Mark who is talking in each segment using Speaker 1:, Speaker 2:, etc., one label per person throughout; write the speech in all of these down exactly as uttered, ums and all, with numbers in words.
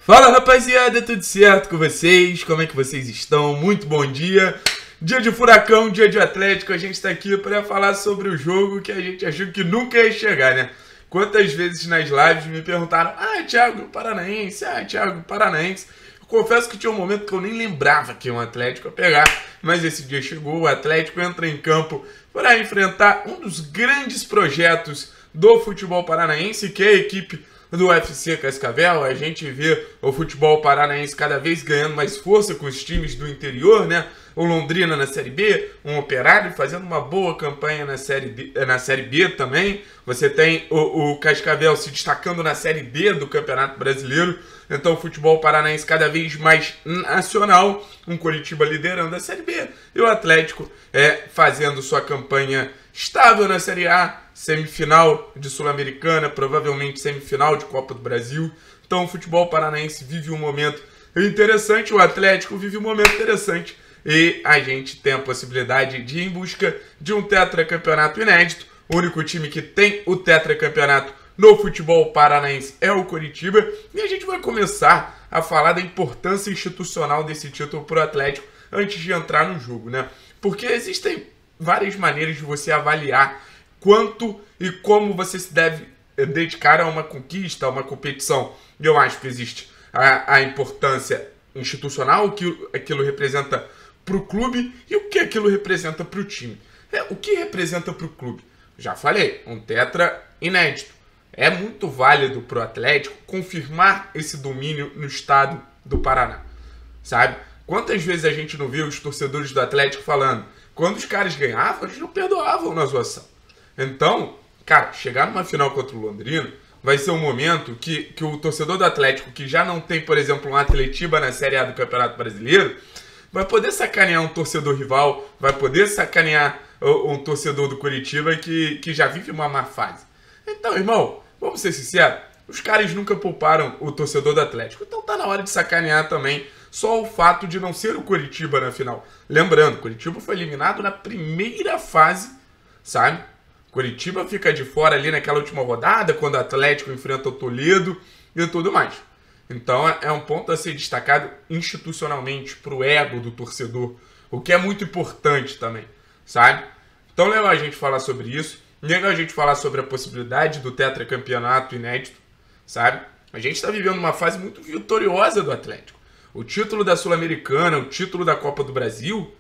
Speaker 1: Fala rapaziada, tudo certo com vocês? Como é que vocês estão? Muito bom dia! Dia de furacão, dia de Atlético, a gente tá aqui para falar sobre o jogo que a gente achou que nunca ia chegar, né? Quantas vezes nas lives me perguntaram: Ah, Thiago, Paranaense, ah, Thiago, Paranaense. Eu confesso que tinha um momento que eu nem lembrava que um Atlético ia pegar, mas esse dia chegou, o Atlético entra em campo para enfrentar um dos grandes projetos do futebol paranaense, que é a equipe do U F C Cascavel. A gente vê o futebol paranaense cada vez ganhando mais força com os times do interior, né? O Londrina na Série B, um Operário fazendo uma boa campanha na Série, D, na série B também. Você tem o, o Cascavel se destacando na Série D do Campeonato Brasileiro. Então o futebol paranaense cada vez mais nacional, um Coritiba liderando a Série B e o Atlético é, fazendo sua campanha estável na Série A, semifinal de Sul-Americana, provavelmente semifinal de Copa do Brasil. Então o futebol paranaense vive um momento interessante, o Atlético vive um momento interessante e a gente tem a possibilidade de ir em busca de um tetracampeonato inédito. O único time que tem o tetracampeonato no futebol paranaense é o Coritiba, e a gente vai começar a falar da importância institucional desse título para o Atlético antes de entrar no jogo, né? Porque existem várias maneiras de você avaliar quanto e como você se deve dedicar a uma conquista, a uma competição. Eu acho que existe a, a importância institucional, o que aquilo representa para o clube e o que aquilo representa para o time. É, o que representa para o clube? Já falei, um tetra inédito. É muito válido para o Atlético confirmar esse domínio no estado do Paraná, sabe? Quantas vezes a gente não viu os torcedores do Atlético falando, quando os caras ganhavam, eles não perdoavam na zoação. Então, cara, chegar numa final contra o Londrina vai ser um momento que, que o torcedor do Atlético, que já não tem, por exemplo, um Atletiba na Série A do Campeonato Brasileiro, vai poder sacanear um torcedor rival, vai poder sacanear um torcedor do Coritiba que, que já vive uma má fase. Então, irmão, vamos ser sinceros, os caras nunca pouparam o torcedor do Atlético. Então tá na hora de sacanear também só o fato de não ser o Coritiba na final. Lembrando, o Coritiba foi eliminado na primeira fase, sabe? Coritiba fica de fora ali naquela última rodada, quando o Atlético enfrenta o Toledo e tudo mais. Então é um ponto a ser destacado institucionalmente para o ego do torcedor, o que é muito importante também, sabe? Então legal a gente falar sobre isso, legal a gente falar sobre a possibilidade do tetracampeonato inédito, sabe? A gente está vivendo uma fase muito vitoriosa do Atlético. O título da Sul-Americana, o título da Copa do Brasil,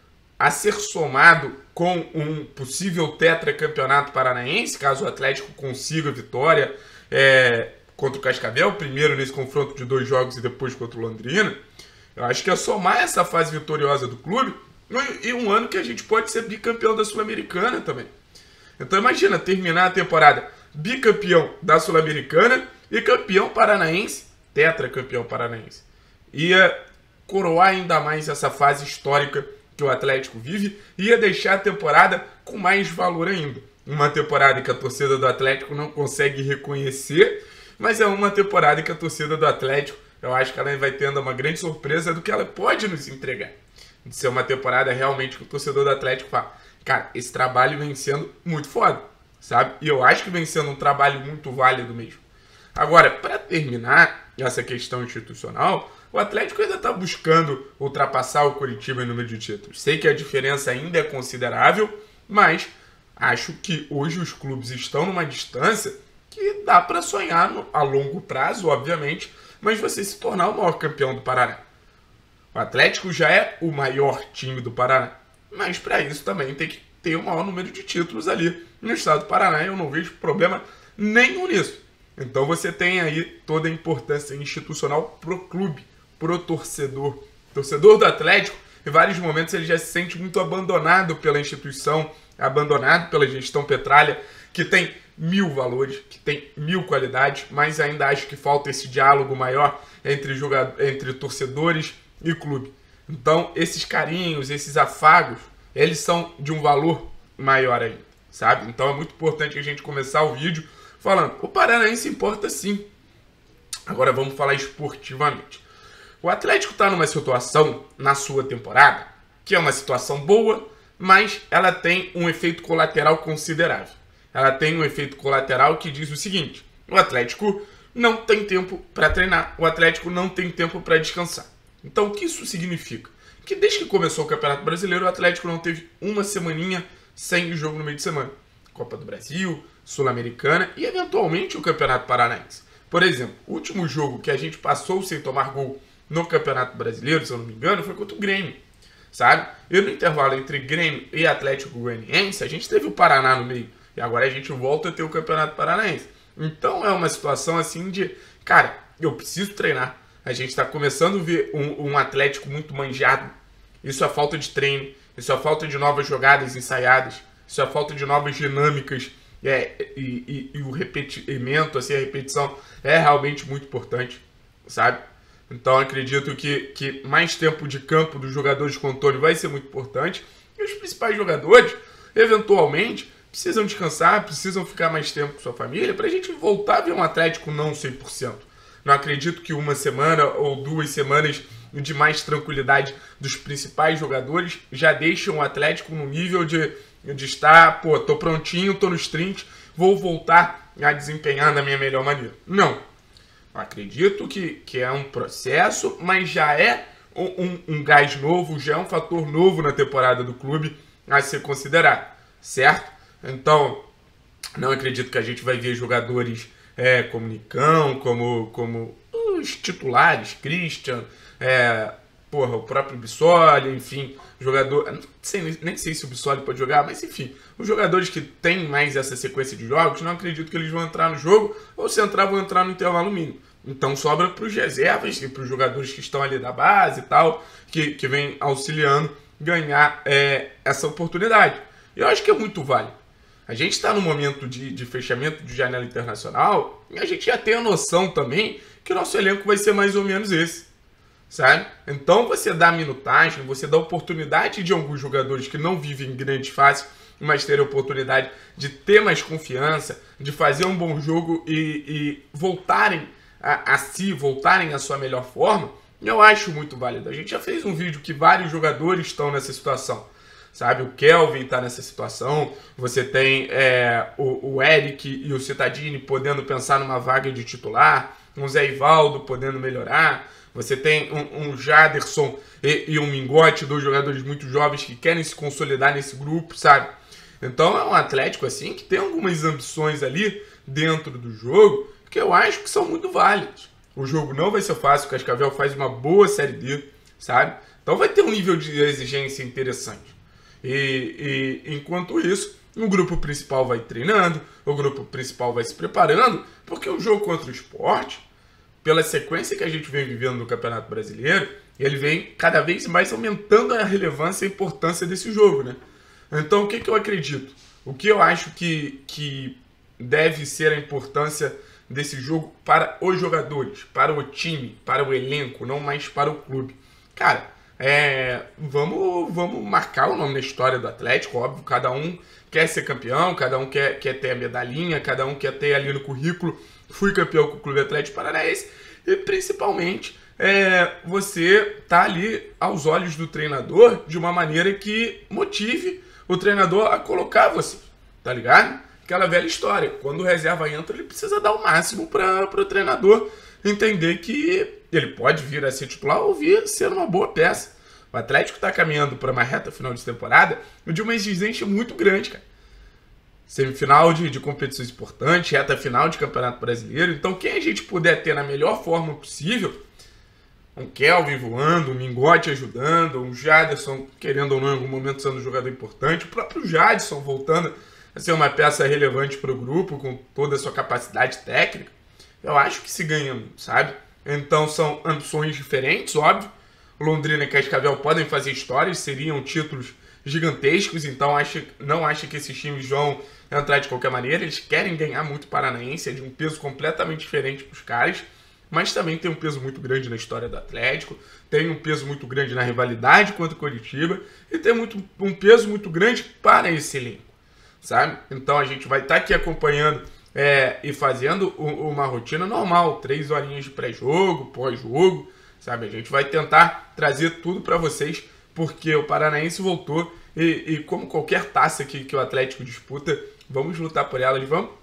Speaker 1: a ser somado com um possível tetracampeonato paranaense, caso o Atlético consiga a vitória é, contra o Cascavel, primeiro nesse confronto de dois jogos e depois contra o Londrina, eu acho que é somar essa fase vitoriosa do clube e um ano que a gente pode ser bicampeão da Sul-Americana também. Então imagina terminar a temporada bicampeão da Sul-Americana e campeão paranaense, tetracampeão paranaense. Ia coroar ainda mais essa fase histórica que o Atlético vive, ia deixar a temporada com mais valor ainda. Uma temporada que a torcida do Atlético não consegue reconhecer, mas é uma temporada que a torcida do Atlético, eu acho que ela vai tendo uma grande surpresa do que ela pode nos entregar. De ser uma temporada realmente que o torcedor do Atlético fala, cara, esse trabalho vem sendo muito foda, sabe? E eu acho que vem sendo um trabalho muito válido mesmo. Agora, para terminar essa questão institucional, o Atlético ainda está buscando ultrapassar o Coritiba em número de títulos. Sei que a diferença ainda é considerável, mas acho que hoje os clubes estão numa distância que dá para sonhar no, a longo prazo, obviamente, mas você se tornar o maior campeão do Paraná. O Atlético já é o maior time do Paraná, mas para isso também tem que ter o maior número de títulos ali no estado do Paraná. Eu não vejo problema nenhum nisso. Então você tem aí toda a importância institucional pro clube, pro torcedor. O torcedor do Atlético, em vários momentos, ele já se sente muito abandonado pela instituição, abandonado pela gestão Petralha, que tem mil valores, que tem mil qualidades, mas ainda acho que falta esse diálogo maior entre, jogadores, entre torcedores e clube. Então, esses carinhos, esses afagos, eles são de um valor maior ainda, sabe? Então é muito importante a gente começar o vídeo falando, o Paranaense importa sim. Agora vamos falar esportivamente. O Atlético está numa situação, na sua temporada, que é uma situação boa, mas ela tem um efeito colateral considerável. Ela tem um efeito colateral que diz o seguinte, o Atlético não tem tempo para treinar, o Atlético não tem tempo para descansar. Então, o que isso significa? Que desde que começou o Campeonato Brasileiro, o Atlético não teve uma semaninha sem jogo no meio de semana. Copa do Brasil, Sul-Americana e, eventualmente, o Campeonato Paranaense. Por exemplo, o último jogo que a gente passou sem tomar gol no Campeonato Brasileiro, se eu não me engano, foi contra o Grêmio, sabe? E no intervalo entre Grêmio e Atlético Goianiense, a gente teve o Paraná no meio. E agora a gente volta a ter o Campeonato Paranaense. Então é uma situação assim de, cara, eu preciso treinar. A gente está começando a ver um, um Atlético muito manjado. Isso é falta de treino, isso é falta de novas jogadas ensaiadas, isso é falta de novas dinâmicas. É, e, e, e o repetimento, assim, a repetição é realmente muito importante, sabe? Então acredito que, que mais tempo de campo dos jogadores com o Antônio vai ser muito importante. E os principais jogadores, eventualmente, precisam descansar, precisam ficar mais tempo com sua família para a gente voltar a ver um Atlético não cem por cento. Não acredito que uma semana ou duas semanas de mais tranquilidade dos principais jogadores já deixam o Atlético no nível de, de estar, pô, tô prontinho, tô nos trinta, vou voltar a desempenhar da minha melhor maneira. Não. Acredito que, que é um processo, mas já é um, um, um gás novo, já é um fator novo na temporada do clube a ser considerado, certo? Então, não acredito que a gente vai ver jogadores é, como Nicão, como, como os titulares, Christian, é, porra, o próprio Bissoli, enfim, jogador... Não sei, nem sei se o Bissoli pode jogar, mas enfim, os jogadores que têm mais essa sequência de jogos, não acredito que eles vão entrar no jogo, ou se entrar, vão entrar no intervalo mínimo. Então sobra para os reservas e para os jogadores que estão ali da base e tal, que, que vem auxiliando ganhar é, essa oportunidade. E eu acho que é muito válido. A gente está no momento de, de fechamento de janela internacional e a gente já tem a noção também que o nosso elenco vai ser mais ou menos esse, sabe? Então você dá minutagem, você dá oportunidade de alguns jogadores que não vivem em grande fase, mas terem a oportunidade de ter mais confiança, de fazer um bom jogo e, e voltarem a, a si, voltarem à sua melhor forma, eu acho muito válido. A gente já fez um vídeo que vários jogadores estão nessa situação. Sabe, o Kelvin está nessa situação, você tem é, o, o Eric e o Cittadini podendo pensar numa vaga de titular, um Zé Ivaldo podendo melhorar, você tem um, um Jaderson e, e um Mingote, dois jogadores muito jovens que querem se consolidar nesse grupo, sabe? Então é um Atlético assim que tem algumas ambições ali dentro do jogo que eu acho que são muito válidas. O jogo não vai ser fácil, o Cascavel faz uma boa Série D, sabe? Então vai ter um nível de exigência interessante. E, e enquanto isso, o grupo principal vai treinando, o grupo principal vai se preparando, porque o jogo contra o Sport, pela sequência que a gente vem vivendo no Campeonato Brasileiro, ele vem cada vez mais aumentando a relevância e a importância desse jogo, né? Então, o que, que eu acredito? O que eu acho que, que deve ser a importância desse jogo para os jogadores, para o time, para o elenco, não mais para o clube? Cara, É, vamos, vamos marcar o nome na história do Atlético, óbvio, cada um quer ser campeão, cada um quer, quer ter a medalhinha, cada um quer ter ali no currículo, fui campeão com o Clube Atlético Paranaense, e principalmente é, você tá ali aos olhos do treinador de uma maneira que motive o treinador a colocar você, tá ligado? Aquela velha história, quando o reserva entra, ele precisa dar o máximo para o treinador entender que ele pode vir a ser titular ou vir a ser uma boa peça. O Atlético está caminhando para uma reta final de temporada de uma exigência muito grande, cara. Semifinal de, de competições importantes, reta final de Campeonato Brasileiro. Então, quem a gente puder ter na melhor forma possível, um Kelvin voando, um Mingote ajudando, um Jaderson, querendo ou não, em algum momento sendo um jogador importante, o próprio Jadson voltando a ser uma peça relevante para o grupo, com toda a sua capacidade técnica, eu acho que se ganha muito, sabe? Então são ambições diferentes, óbvio. Londrina e Cascavel podem fazer histórias, seriam títulos gigantescos, então acho, não acho que esses times vão entrar de qualquer maneira. Eles querem ganhar muito Paranaense, é de um peso completamente diferente para os caras, mas também tem um peso muito grande na história do Atlético, tem um peso muito grande na rivalidade contra o Coritiba e tem muito, um peso muito grande para esse elenco, sabe? Então a gente vai estar aqui acompanhando É, e fazendo uma rotina normal, três horinhas de pré-jogo, pós-jogo, sabe? A gente vai tentar trazer tudo para vocês, porque o Paranaense voltou e, e como qualquer taça que, que o Atlético disputa, vamos lutar por elas, vamos?